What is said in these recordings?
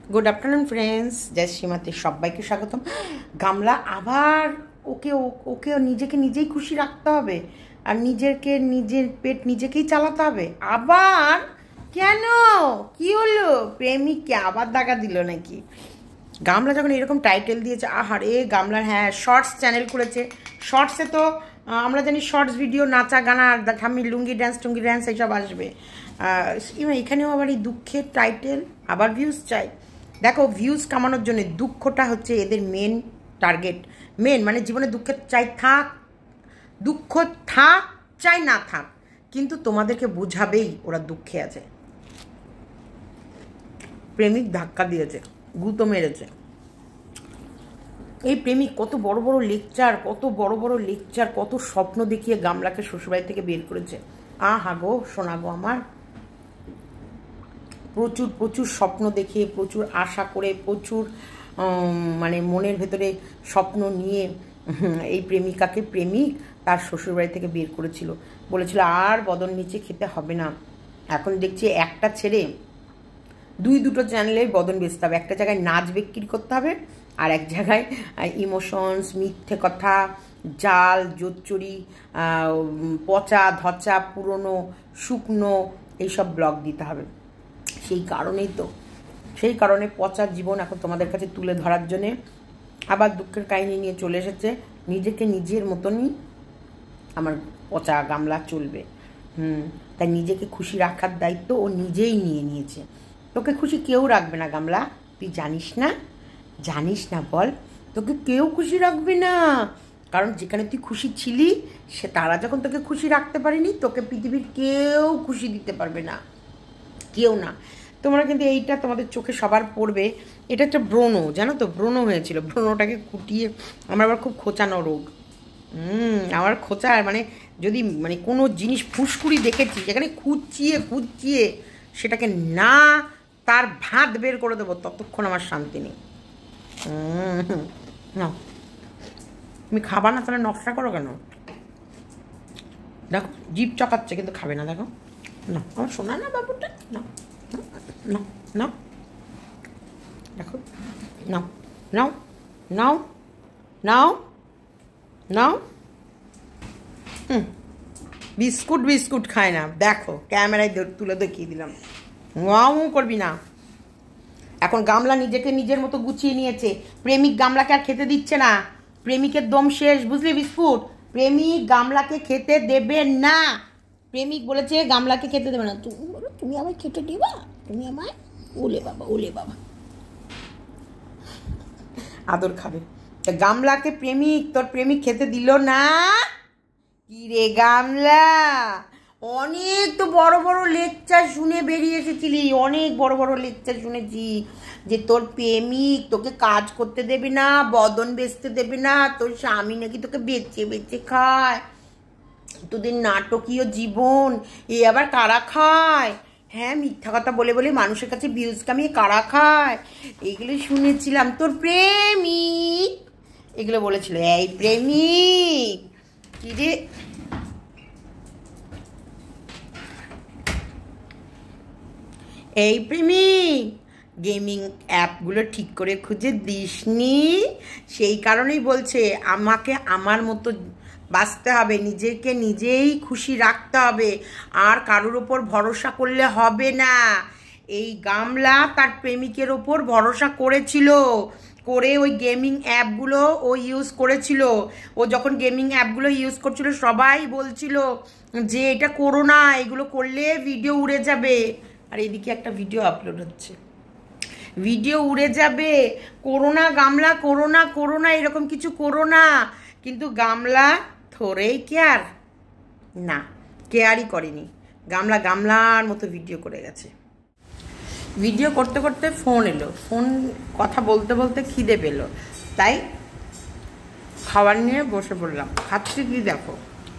Good afternoon friends, জয় শ্রীমাতে সবাইকে স্বাগতম। গামলা আবার ওকে ওকে নিজেকে নিজেই খুশি রাখতে হবে আর নিজের পেট নিজেকেই চালাতে হবে। আবার কেন, কি হলো? প্রেমিককে আবার দাগা দিল নাকি? গামলা যখন এরকম টাইটেল দিয়েছে, আহারে গামলার, হ্যাঁ শর্টস চ্যানেল করেছে। শর্টসে তো আমরা জানি শর্টস ভিডিও, নাচা গানা, ঠাম্মি লুঙ্গি ড্যান্স এইসব আসবে। এখানেও আবার এই দুঃখের টাইটেল, আবার ভিউজ চাই। দেখো, ভিউজ কামানোর জন্য দুঃখটা হচ্ছে এদের মেন টার্গেট। মানে জীবনে দুঃখের দুঃখ থাক চাই না থাক, কিন্তু তোমাদেরকে বোঝাবেই ওরা দুঃখে আছে। প্রেমিক ধাক্কা দিয়েছে, গুঁতো মেরেছে। এই প্রেমিক কত বড় বড় লেকচার, কত স্বপ্ন দেখিয়ে গামলাকে শ্বশুরবাড়ি থেকে বের করেছে। আহা গো, শোনা গো আমার, প্রচুর স্বপ্ন দেখে, প্রচুর আশা করে, প্রচুর মানে মনের ভেতরে স্বপ্ন নিয়ে এই প্রেমিকাকে প্রেমিক তার শ্বশুরবাড়ি থেকে বের করেছিল। বলেছিল আর বদন নিচে খেতে হবে না। এখন দেখছি একটা ছেড়ে দুটো চ্যানেলে বদন বেচতে হবে। একটা জায়গায় নাচ বিক্রি করতে হবে, আর এক জায়গায় ইমোশনস, মিথ্যে কথা, জাল জোচ্চুরি, পচা ধচা, পুরনো শুকনো এইসব ব্লগ দিতে হবে। সেই কারণে পচা জীবন এখন তোমাদের কাছে তুলে ধরার জন্যে আবার দুঃখের কাহিনী নিয়ে চলে এসেছে। নিজেকে নিজের মতনই আমার পচা গামলা চলবে। তাই নিজেকে খুশি রাখার দায়িত্ব ও নিজেই নিয়ে নিয়েছে। তোকে খুশি কেউ রাখবে না গামলা, তুই জানিস না বল? তোকে কেউ খুশি রাখবে না, কারণ যেখানে তুই খুশি ছিলি সে তারা যখন তোকে খুশি রাখতে পারেনি, তোকে পৃথিবীর কেউ খুশি দিতে পারবে না, কেউ না। তোমরা কিন্তু এইটা তোমাদের চোখে সবার পড়বে। এটা একটা ব্রণ, জানো তো, ব্রণ হয়েছিল। ব্রণটাকে কুটিয়ে আমার আবার খুব খোঁচানো রোগ। আমার খোঁচা যদি কোনো জিনিস ফুসকুড়ি দেখেছি যেখানে খুঁচিয়ে সেটাকে না তার ভাত বের করে দেবো, ততক্ষণ আমার শান্তি নেই। না, তুমি খাবা না তাহলে নকশা করো কেন? দেখো জিভ চকাচ্ছে কিন্তু খাবে না। দেখো না, আমার শোনা না বাবুটা, না না না, দেখো নাও নাও নাও নাও নাও। বিস্কুট খায় না, দেখো ক্যামেরায় তুলে দেখিয়ে দিলাম। ওয়াও করবি না। এখন গামলা নিজেকে নিজের মতো গুছিয়ে নিয়েছে। প্রেমিক গামলাকে আর খেতে দিচ্ছে না। প্রেমিকের দম শেষ, বুঝলি বিস্কুট? প্রেমিক গামলাকে খেতে দেবে না। প্রেমিক বলেছে গামলাকে খেতে দেবে না। তুমি বলো তুমি আমায় খেতে দিবা? তুমি আমায় ওলে বাবা আদর খাবে। গামলাকে তোর প্রেমিক খেতে দিল না। কি রে গামলা, অনেক তো বড় বড় লেকচার শুনে বেরিয়ে এসেছিলি। অনেক বড় লেকচার শুনেছি যে তোর প্রেমিক তোকে কাজ করতে দেবে না, বদন বেচতে দেবে না, তোর স্বামী নাকি তোকে বেচে খায়, তোদের নাটকীয় জীবন। এ আবার কারা খায়? হ্যাঁ, মিথ্যা কথা বলে মানুষের কাছে ভিউজ কামিয়ে কারা খায়, এইগুলো শুনেছিলাম। তোর প্রেমিক এগুলো বলেছিল। এই প্রেমিক কি রে, এই প্রেমিক গেমিং অ্যাপগুলো ঠিক করে খুঁজে দিসনি, সেই কারণেই বলছে আমাকে আমার মতো বাঁচতে হবে, নিজেকে নিজেই খুশি রাখতে হবে, আর কারোর ওপর ভরসা করলে হবে না। এই গামলা তার প্রেমিকের ওপর ভরসা করেছিল, করে ওই গেমিং অ্যাপগুলো ও ইউজ করেছিল। ও যখন গেমিং অ্যাপগুলো ইউজ করছিল সবাই বলছিল যে এটা করো না, এগুলো করলে ভিডিও উড়ে যাবে। আর এদিকে একটা ভিডিও আপলোড হচ্ছে, ভিডিও উড়ে যাবে, করোনা গামলা, করোনা এরকম কিছু করো না। কিন্তু গামলা থোড়েই কেয়ারই করেনি। গামলার মতো ভিডিও করে গেছে। ভিডিও করতে করতে ফোন এলো, কথা বলতে খিদে পেলো, তাই খাবার নিয়ে বসে পড়লাম। খাচ্ছি কি দেখো,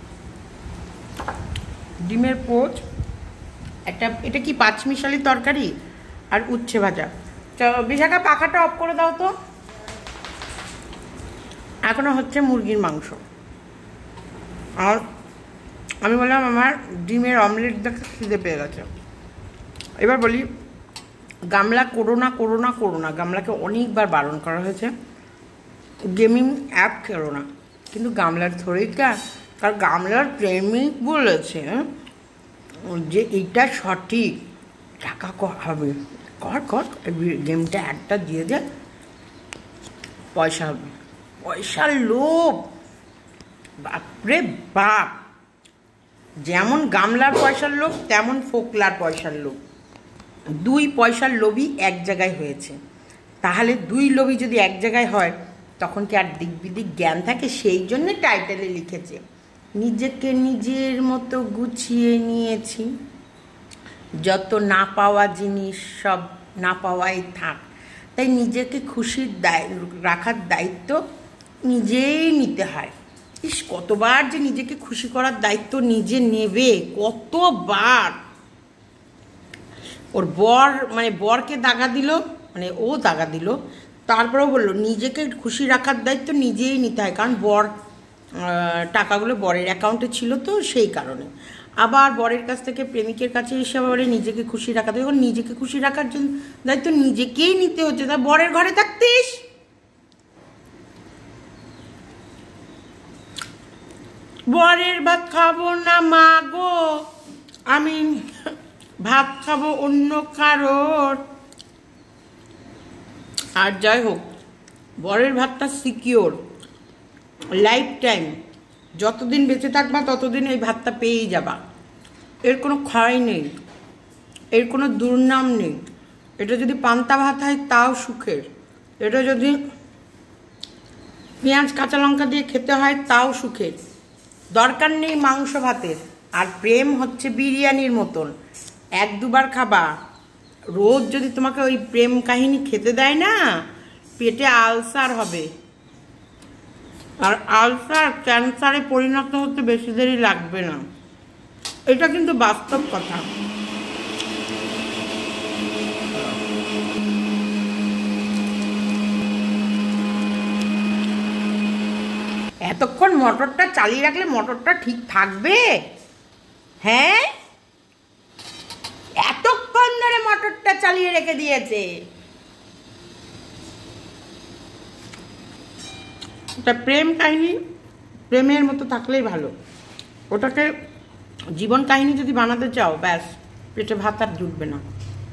ডিমের পোচ, এটা কি পাঁচমিশালি তরকারি আর উচ্ছে ভাজা। বিশাখা পাখাটা অফ করে দাও তো। এখনো হচ্ছে মুরগির মাংস। আর আমি বললাম আমার ডিমের অমলেট দেখে খিদে পেয়ে গেছে। এবার বলি গামলা করো না করো না করো না, গামলাকে অনেকবার বারণ করা হয়েছে গেমিং অ্যাপ খেলো না, কিন্তু গামলার ধরেই আর গামলার প্রেমিক বলেছে যে এইটা সঠিক, টাকা হবে, কর কর গেমটা একটা দিয়ে দে, পয়সা হবে, পয়সার লোভ, বাপরে বাপ। যেমন গামলার পয়সার লোভ তেমন ফোকলার পয়সার লোভ, দুই পয়সার লোভই এক জায়গায় হয়েছে। তাহলে দুই লোভই যদি এক জায়গায় হয় তখন কি আর দিক বিদিক জ্ঞান থাকে? সেই জন্য টাইটেলে লিখেছে নিজেকে নিজের মতো গুছিয়ে নিয়েছি, যত না পাওয়া জিনিস সব না পাওয়াই থাক। তাই নিজেকে খুশির রাখার দায়িত্ব নিজেই নিতে হয়। ইস, কতবার যে নিজেকে খুশি করার দায়িত্ব নিজে নেবে, কতবার। ওর বর মানে বরকে দাগা দিল, মানে ও দাগা দিল, তারপরেও বললো নিজেকে খুশি রাখার দায়িত্ব নিজেই নিতে হয়, কারণ বর টাকাগুলো বরের অ্যাকাউন্টে ছিল তো সেই কারণে। আবার বরের কাছ থেকে প্রেমিকের কাছে এসে বলে নিজেকে খুশি রাখা, দেখুন নিজেকে খুশি রাখার জন্য দায়িত্ব নিজেকেই নিতে হচ্ছে। তা বরের ঘরে থাকতিস, বরের ভাত খাবো না মা গো, আমি ভাত খাবো অন্য কারোর। আর যাই হোক, বরের ভাতটা সিকিওর লাইফ টাইম, যতদিন বেঁচে থাকবা ততদিন এই ভাতটা পেয়েই যাবা, এর কোনো ক্ষয় নেই, এর কোনো দুর্নাম নেই। এটা যদি পান্তা ভাত হয় তাও সুখের, এটা যদি পেঁয়াজ কাঁচা লঙ্কা দিয়ে খেতে হয় তাও সুখের, দরকার নেই মাংস ভাতের। আর প্রেম হচ্ছে বিরিয়ানির মতন, এক দুবার খাবা, রোজ যদি তোমাকে ওই প্রেম কাহিনী খেতে দেয় না, পেটে আলসার হবে, আর আলসার ক্যান্সারে পরিণত হতে বেশি দেরি লাগবে না, এটা কিন্তু বাস্তব কথা। এতক্ষণ মোটরটা চালিয়ে রাখলে মোটরটা ঠিক থাকবে? হ্যাঁ, এতক্ষণ ধরে মোটরটা চালিয়ে রেখে দিয়েছে। ওটা প্রেম কাহিনী প্রেমের মতো থাকলেই ভালো, ওটাকে জীবন কাহিনী যদি বানাতে চাও ব্যাস পেটে ভাত আর জুটবে না।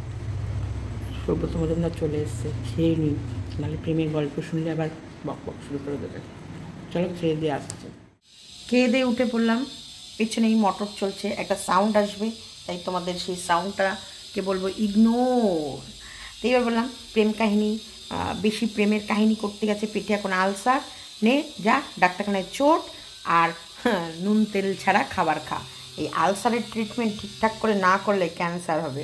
সৌব্রত মজুমদার চলে এসছে, খেয়ে নিই, নাহলে প্রেমের গল্প শুনলে আবার বক বক শুরু করে দেবে। চলো খেয়ে দিয়ে আসছে। খেয়ে দিয়ে উঠে পড়লাম, পেছনেই মোটর চলছে, একটা সাউন্ড আসবে, তাই তোমাদের সেই সাউন্ডটাকে বলবো ইগনোর। তো এবার বললাম প্রেম কাহিনী, বেশি প্রেমের কাহিনী করতে গেছে, পেটে এখন আলসার, নে যা ডাক্তারখানায় চোট আর নুন তেল ছাড়া খাবার খা। এই আলসারের ট্রিটমেন্ট ঠিকঠাক করে না করলে ক্যান্সার হবে।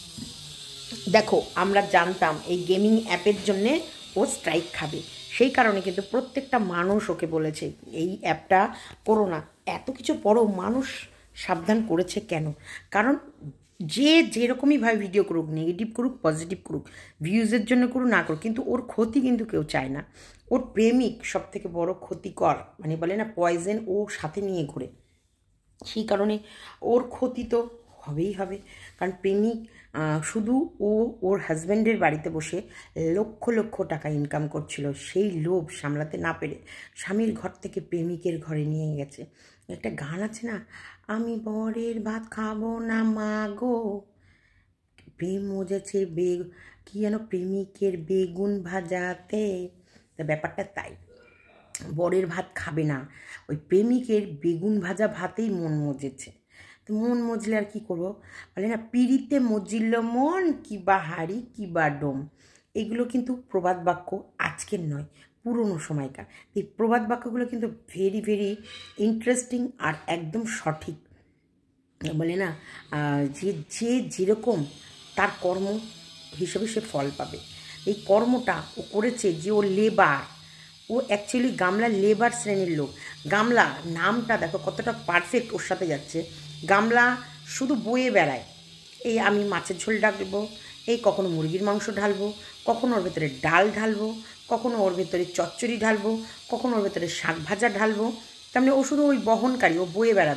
দেখো, আমরা জানতাম এই গেমিং অ্যাপের জন্যে ও স্ট্রাইক খাবে, সেই কারণে কিন্তু প্রত্যেকটা মানুষ ওকে বলেছে এই অ্যাপটা করো না। এত কিছু পরও মানুষ সাবধান করেছে কেন? কারণ যে যেরকমইভাবে ভিডিও করুক, নেগেটিভ করুক পজিটিভ করুক, ভিউজের জন্য করুক না করুক, কিন্তু ওর ক্ষতি কিন্তু কেউ চায় না। ওর প্রেমিক সব থেকে বড় ক্ষতিকর, মানে বলে না পয়জেন, ও সাথে নিয়ে ঘুরে, সেই কারণে ওর ক্ষতি তো হবেই হবে। কারণ প্রেমিক শুধু ওর হাজব্যান্ডের বাড়িতে বসে লক্ষ লক্ষ টাকা ইনকাম করছিল, সেই লোভ সামলাতে না পেরে স্বামীর ঘর থেকে প্রেমিকের ঘরে নিয়ে গেছে। একটা গান আছে না, আমি বরের ভাত খাবো না মা গো, প্রেম মজেছে কি যেন প্রেমিকের বেগুন ভাজাতে। তা ব্যাপারটা তাই, বরের ভাত খাবে না, ওই প্রেমিকের বেগুন ভাজা ভাতেই মন মজেছে। তো মন মজলে আর কি করবো, বলে না পিড়িতে মজিল মন কি বা হাড়ি কি বা ডোম। এগুলো কিন্তু প্রবাদ বাক্য, আজকের নয়, পুরনো সময়কার। এই প্রবাদ বাক্যগুলো কিন্তু ভেরি ভেরি ইন্টারেস্টিং আর একদম সঠিক। বলে না যে যে যেরকম তার কর্ম হিসেবে সে ফল পাবে। এই কর্মটা ও করেছে যে ও লেবার, ও অ্যাকচুয়ালি গামলা লেবার শ্রেণীর লোক। গামলা নামটা দেখো কতটা পারফেক্ট ওর সাথে যাচ্ছে। গামলা শুধু বয়ে বেড়ায়, এই আমি মাছের ঝোল ঢালবো, এই কখনো মুরগির মাংস ঢালবো, কখনো ওর ভেতরে ডাল ঢালবো, কখনো ওর ভেতরে চচ্চড়ি ঢালবো, কখনো ওর ভেতরে শাক ভাজা ঢালবো। তার মানে ও শুধু ওই বহনকারী, ও বয়ে বেড়াবে।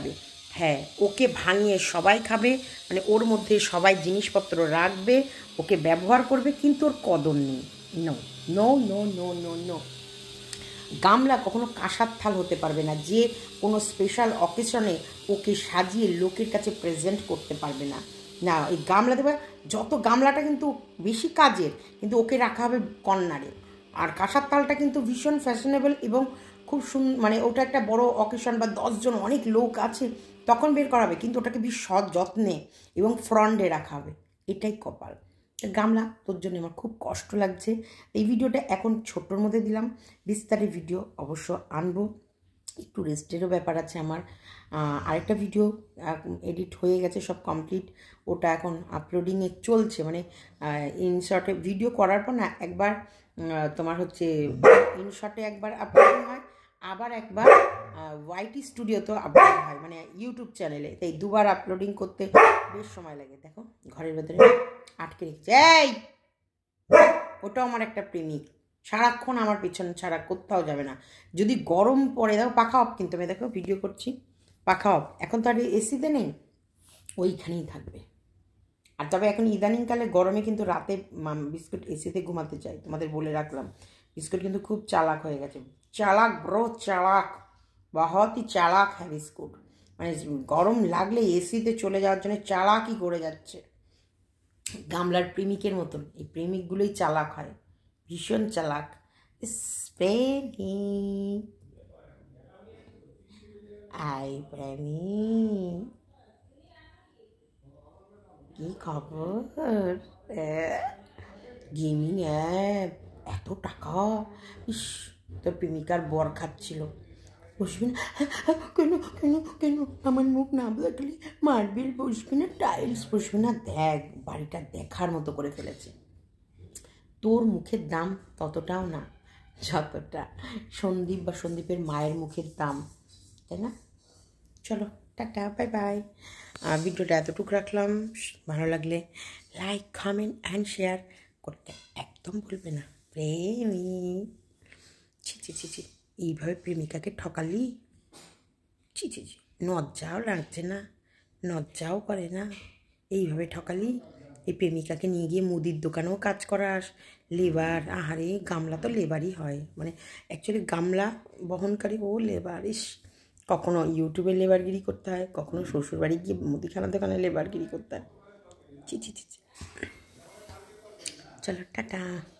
হ্যাঁ, ওকে ভাঙিয়ে সবাই খাবে, মানে ওর মধ্যে সবাই জিনিসপত্র রাখবে, ওকে ব্যবহার করবে, কিন্তু ওর কদর নেই। No no no no no no. গামলা কখনো কাঁসার থাল হতে পারবে না, যে কোনো স্পেশাল অকেশনে ওকে সাজিয়ে লোকের কাছে প্রেজেন্ট করতে পারবে না। না, এই গামলা দেবে, যত গামলাটা কিন্তু বেশি কাজের, কিন্তু ওকে রাখা হবে কর্নারে। আর কাঁসার থালটা কিন্তু ভীষণ ফ্যাশনেবল এবং খুব মানে ওটা একটা বড় অকেশন বা 10 জন অনেক লোক আছে তখন বের করা হবে, কিন্তু ওটাকে বেশ যত্নে এবং ফ্রন্টে রাখা হবে। এটাই কপাল। গামলা, তোর জন্য আমার খুব কষ্ট লাগছে। এই ভিডিওটা এখন ছোট্টর মধ্যে দিলাম, বিস্তারিত ভিডিও অবশ্য আনবো। একটু রেস্টেরও ব্যাপার আছে আমার। আরেকটা ভিডিও এডিট হয়ে গেছে, সব কমপ্লিট, ওটা এখন আপলোডিংয়ে চলছে। মানে ইনশর্টে ভিডিও করার পর না, একবার তোমার হচ্ছে ইনশর্টে একবার আপলোডিং হয়, আবার একবার ওয়াইটি স্টুডিওতেও আপলোড হয়, মানে ইউটিউব চ্যানেলে। তাই দুবার আপলোডিং করতে বেশ সময় লাগে। দেখো ঘরের ভেতরে আটকে রেখেছে। এই, ওটাও আমার একটা প্রেমিক, সারাক্ষণ আমার পেছনে ছাড়া কোথাও যাবে না। যদি গরম পড়ে, দেখো পাখা অফ, কিন্তু আমি দেখো ভিডিও করছি, পাখা অফ, এখন তো আর এসিতে নেই, ওইখানেই থাকবে। আর তবে এখন ইদানিংকালে গরমে কিন্তু রাতে বিস্কুট এসিতে ঘুমাতে চাই, তোমাদের বলে রাখলাম। বিস্কুট কিন্তু খুব চালাক হয়ে গেছে, চালাক ব্রো, চালাক, বহুতই চালাক হ্যাঁ বিস্কুট। মানে গরম লাগলে এসিতে চলে যাওয়ার জন্য চালাকই করে যাচ্ছে। গামলার প্রেমিকের মতন এই প্রেমিকগুলোই চালাক হয়, ভীষণ চালাক। প্রেমিক, আই প্রেমিক, কি খবর? গেমিং অ্যাপ, এত টাকা! ইস, তোর প্রেমিকার বর খাচ্ছিল। বসবি না? কেন কেন কেন? আমার মুখ না দেখলে মার্বেল বসবি না, টাইলস বসবি না? দেখ, বাড়িটা দেখার মতো করে ফেলেছে। তোর মুখের দাম ততটাও না যতটা সন্দীপ বা সন্দীপের মায়ের মুখের দাম, তাই না? চলো, টাটা, বাই বাই। ভিডিওটা এতটুকু রাখলাম। ভালো লাগলে লাইক, কমেন্ট অ্যান্ড শেয়ার করতে একদম ভুলবে না। প্রেমিক, ছি ছি ছি ছি, এইভাবে প্রেমিকাকে ঠকালি? ছি ছি ছি, লজ্জাও লাগছে না? লজ্জাও করে না? এইভাবে ঠকালি? এই প্রেমিকাকে নিয়ে গিয়ে মুদির দোকানেও কাজ করাস, লেবার। আহারে, গামলা তো লেবারই হয়, মানে অ্যাকচুয়ালি গামলা বহনকারী ও লেবার। ইস, কখনো ইউটিউবে লেবারগিরি করতে হয়, কখনো শ্বশুরবাড়ি গিয়ে মুদিখানা দোকানে লেবারগিরি করতে হয়। ছি ছি ছি ছি। চলো, টাটা।